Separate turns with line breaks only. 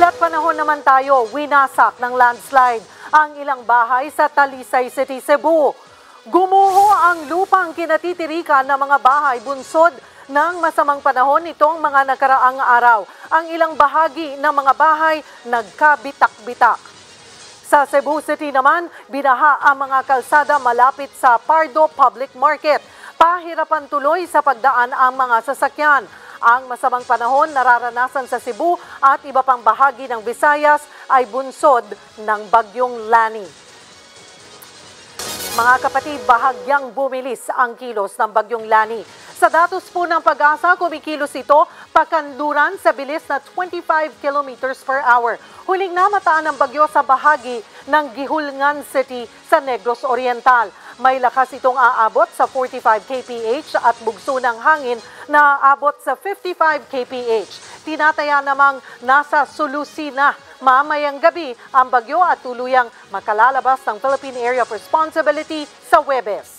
Bigat panahon naman tayo, winasak ng landslide ang ilang bahay sa Talisay City, Cebu. Gumuho ang lupang kinatitirikan ng mga bahay bunsod ng masamang panahon nitong mga nakaraang araw. Ang ilang bahagi ng mga bahay nagkabitak-bitak. Sa Cebu City naman, binaha ang mga kalsada malapit sa Pardo Public Market. Pahirapan tuloy sa pagdaan ang mga sasakyan. Ang masamang panahon nararanasan sa Cebu at iba pang bahagi ng Visayas ay bunsod ng Bagyong Lani. Mga kapatid, bahagyang bumilis ang kilos ng Bagyong Lani. Sa datos po ng Pag-asa, kumikilos ito pakanluran sa bilis na 25 kilometers per hour. Huling namataan ng bagyo sa bahagi ng Gihulngan City sa Negros Oriental. May lakas itong aabot sa 45 kph at bugso ng hangin na aabot sa 55 kph. Tinataya namang nasa solusi na mamayang gabi ang bagyo at tuluyang makalalabas ng Philippine Area of Responsibility sa Huwebes.